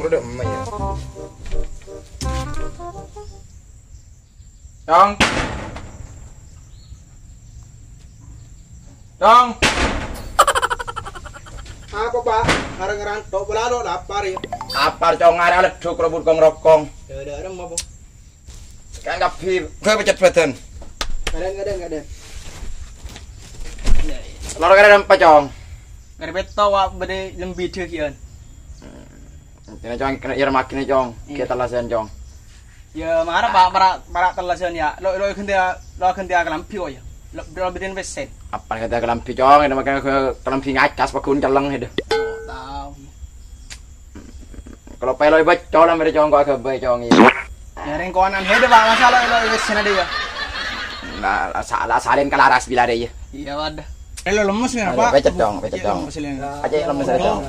udah emak ya. Dong. Dong. Apa Pak? Ngarang-ngarang tok bola lo lapar ya. Lapar cong arek leduk rebut kong rokong. Ya ada orang apa? Kan kapi, gue pecet badan. Enggak ada. Loro kare apa cong? Kare beto wa bede lembi deh kian. Ini cong kena ir makin cong. Kita lasen cong. Ya marah Pak para telasan ya. Lo kendia kelam pio ya. Lo beden beset. Apa kata kelampi cong? Ini makan kelampi ngacas pakun celeng itu. Tahu. Kalau pelo ibu cong mere cong kok agak baik cong ini. Ya ring kawanan hede Pak masalah lo beset ada ya. Nah, salah salin kelaras bila ada ya. Iya wadah. Lo lemes nih Pak. Becet dong. Aja lemes aja cong.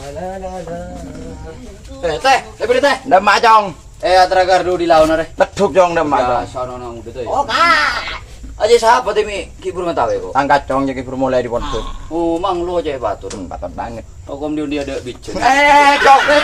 Teh, lebih teh. Ndemak cong. Atra gardu di lawan are. Leduk cong ndemak cong. Sono nang gitu ya. Oh, Kak. Aja sahabat ini kibur ngetawe kok. Angkat cong jadi mulai di pondok. Oh, mang lu aja batur. Patut banget. Hukum dia ada bijen. Cong, teh.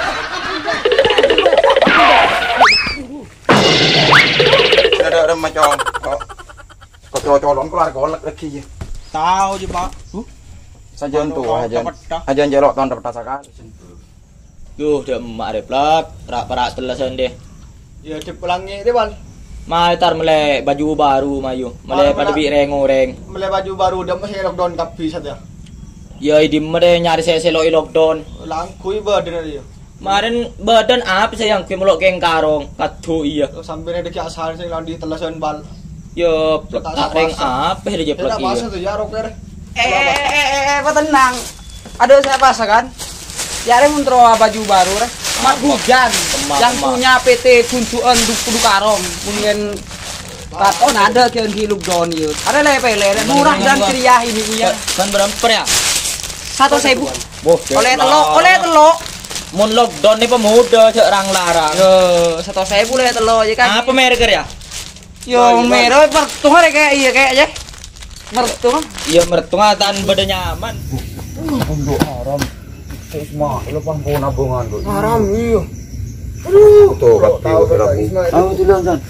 Ada remah cong. Kok colon keluar golek lagi ya. Tahu je Pak. Sajian tuh aja jelok tahun dapat sakal. Duh, udah emak deh plak, rak telasan deh. Ya dipulangi deh Bang. Mai tar mele baju baru mayu, mele pada bi reng. Mele baju baru udah masih lockdown tapi saja. Ya idi mele nyari selo lockdown. Langkui badan dia. Kemarin badan apa sih yang melok geng karong, kado iya. Sampai ada kiasan sing landi telasan bal. Ya plak reng apa dia plak iya. iya. Tuh ya roker. Apa tenang. Ada saya pasang kan? Ya ada mentro baju baru reh. Mat hujan yang punya PT Tunjuan Duku Karong kemudian katon ada kian hiluk don yuk ada lepele murah dan ceria ini punya Kan beremper ya? 1.000 oleh telok Mun lockdown nih pemuda cek orang larang. yo 1.000 oleh telok ya kan Apa merek ya? yo merah mertua kayak iya kayak aja mertua Iya mertua tan beda nyaman. Untuk haram. Semua lepas pun nabungan tuh. Haram iya. Tuh kapi rabu. Aku duluan san.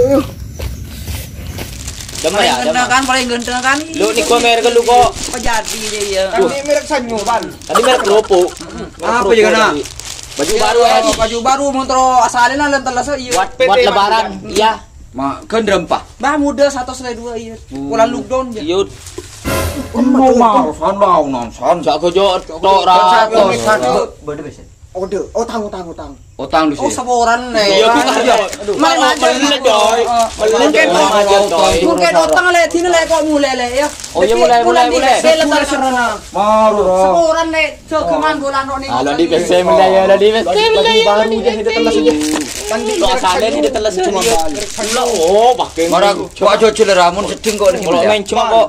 Demam ya, paling gendeng kan Lu nih gua merek lu kok. apa jadi dia ya Kan ini merek sanyo Bang. Tadi merek kerupuk. apa juga nak Baju baru ya. baju baru montro asalin lah telas iya Buat lebaran. Iya. Ma kan rempah. bah muda 1.2 iya pulang lockdown ya Yud. Mau nonson. Jak gojo tok ra. Bade beset. Utang. Utang lu oh sih. saboran nih Iya kan ya. Melek coy. Mungkin mungkin utang le tin le kok mulai le ya Oh iya mulai. seletar serana Maru. saboran le jogeman bolan nih Halo di PC mulai ya, di PC mulai baru dia itu telas ini. Lo asalnya ini telas cuma lo oh pakai Mara kok aja celeramun seding kok kalau main cuma kok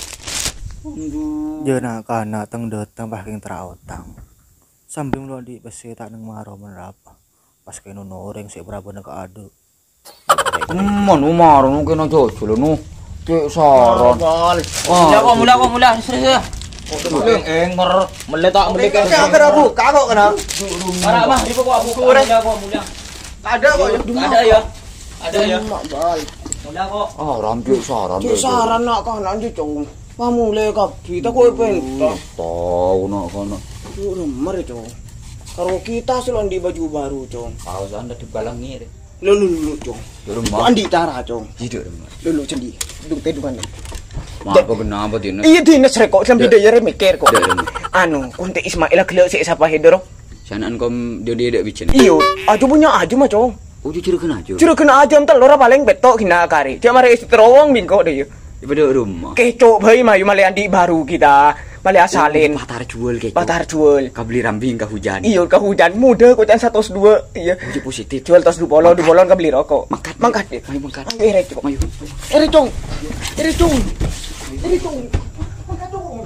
Jena kana teng datang paking trautang. Sambil lo di besi tak neng maro menapa. Pas kene noreng sik berapa nek adu. Mon umar mungkin aja jolo nu. Cek saron. Mula serius enger mele tak mele kan. Kagok kena. Ora mah di kok aku mulai kok mulai. Ada kok. Ada ya. Ada ya. Bal. Mulai kok. Ah rampuk saran. Saran nak kanan di cong. Kamu le kapi tak kowe pentok. Tahu nak kono. Remer cong. Karo kita selon di baju baru cong. Paus Anda dibalangi. Lu cong. Di rumah. Andi cara cong. Hidup rumah. Lu cendi. Duduk tedukan. Mak kok kenapa dine? Iya dinas rekok sambil daya mikir kok. Anu, kontek Ismail gelek sik sapa hedoro. Sanaan kom dia dak bijen. Iyo, aja punya aja mah cong. Oh jujur kena aja. Curu kena aja telur paling betok kena kari. Dia mari terowong mingko deh. Ibadah rumah. Kecok bayi mayu mali andi baru kita. Mali asalin. Patar jual kayak. Patar jual. Kau beli rambing ke hujan. Iyo ke hujan muda kocan 102. Iya. Uji positif. Jual tos 2 bolon ke beli rokok. Mangkat. Ayo mangkat. Ere cok. Ayo. Ere cong. Ere cong. Mangkat cong.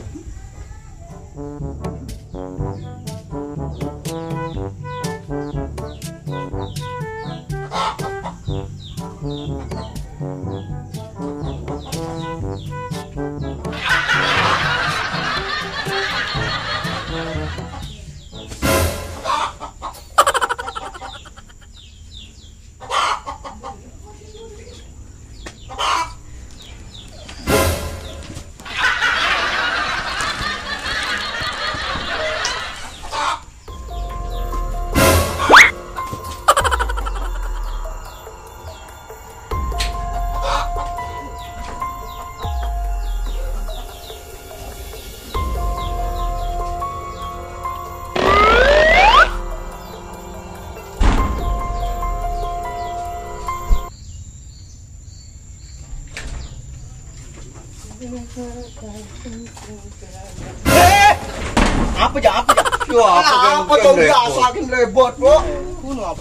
Apa ya? Apa tuh saking lebot, Bro? Kuno apa?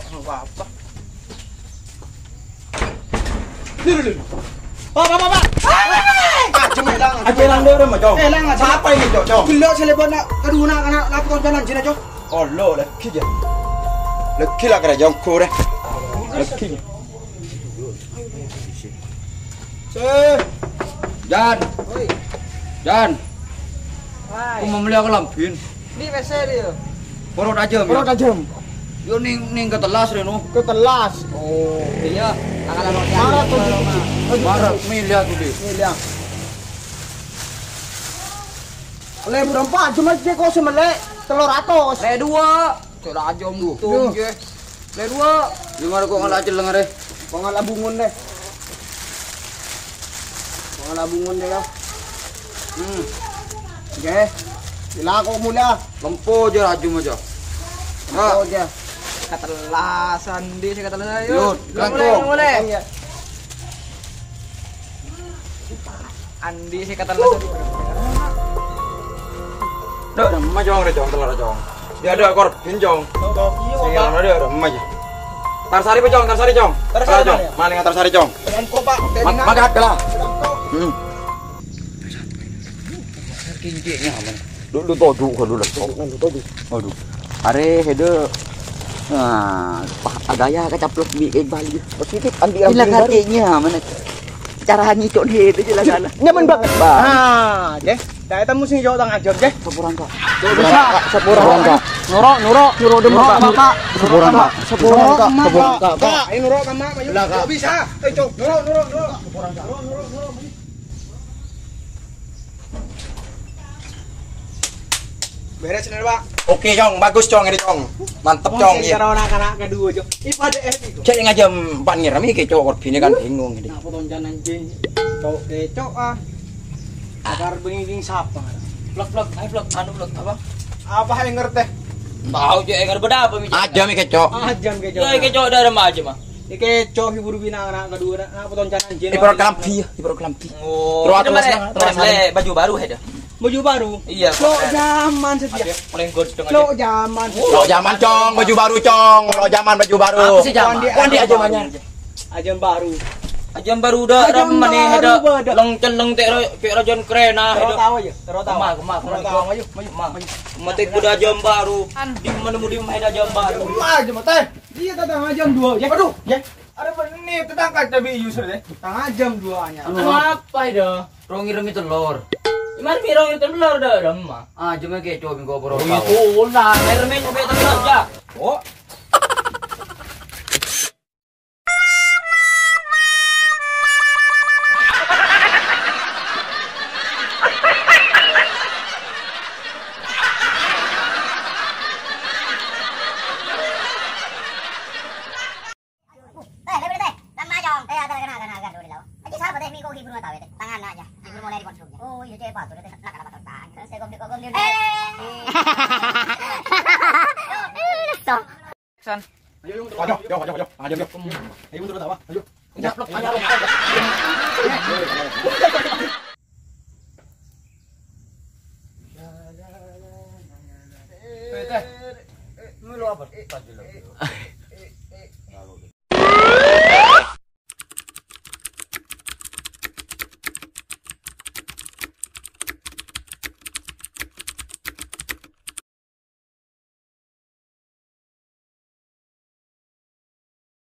Pak. Aja lang dia mah, Cong. Lang aja. Siapa ini, Cong? Gila selebon nak kaduna kana lapon jalan jina, Cok. Oh, lo laki dia. Laki lah kena Cong ko deh. Laki. Jan. Jan. Hai. Aku mau beli aku lampin. Di WC dia. Porot aja. Perut tajam. Yo ning ke telas reno. Ke telas. Oh, iya. Nakalan Marah tuh. Marah miliar tuh deh. Miliar. Oleh berempat cuma dia kok semelek telur atos. Le 2. Cok ajom tuh. Le 2. Gimana kok ngalah jeleng are? Pengalabungun deh. Pengalabungun deh ya. Oke. Gila kok mulia. Lempo aja rajum aja. Oh dia. Katelasan di saya katelasan. Yuk, kangkung. Boleh. Andi saya katelasan. Dek, mah Cong, Cong, telur Cong. Dia ada korban, Cong. Saya ada mah. Tarsari pe Cong, Tarsari Cong. Tarsari Cong. Maling Tarsari Cong. Dengan kopak. Magat lah. Kinjeknya aman. Dulu todu kan dulu. Aduh. Are hede. Nah, agaya kecaplok di Bali. Positif ambil Gila katanya mana? Cara ngicok dia itu jelas kan. nyaman banget. Ah, deh. Dah eta mesti jauh tang ajam, deh. Sepuran Kak. Bisa. Sepuran Kak. Nurok dem Kak. Sepuran Kak. Sepuran Kak. Kak, ini nurok sama maju. Kok bisa? Cok, nurok. Beres bener, Pak. Oke, Cong, bagus Cong ini Cong. Mantep Cong. Iya. Cara anak-anak kedua, Cok. Ipada itu. Cek ngajam Pak ngiram iki cok korbine kan bingung ini. Nah, potong jalan anjing. Cok, kecok ah. Akar benging sapa. Vlog, ayo vlog, apa? Apa yang ngerti? Tahu je engar beda apa mi. Aja mi kecok. Ajam kecok. Ya ke cowok ada aja mah. Iki cok hibur bina anak kedua nak potong jalan anjing. Di perut kelampi, di perut kelampi. Oh, Terus kita terus le baju baru heda. Baju baru. Iya, Cok zaman setia. Paling good setengah Cok zaman. Lo zaman Cong, baju baru Cong. Lo zaman baju baru. Apa sih zaman? Wandi aja banyak. Ajam baru. Ajam baru dah Ajam ram mani baru heda. beda. Leng te rajon krena Terus heda. tahu aja. Terus tahu. Kemah. Maju. Mati kuda jam baru. Di mana mu di heda jam baru. Aja mah teh. Iya tetangga jam 2. Ya. Aduh, ya. Ada benih tetangga tapi user deh. Tengah jam 2-nya. Apa heda? Rongi telur. Iman mirong itu telur dah ramah. Ah, cuma kecok minggu porot. Itu lah, air main sampai telur aja. Oh. San. Ayo, ayo. Ayo terus apa? Ayo. Nyaplok aja. Lu apa?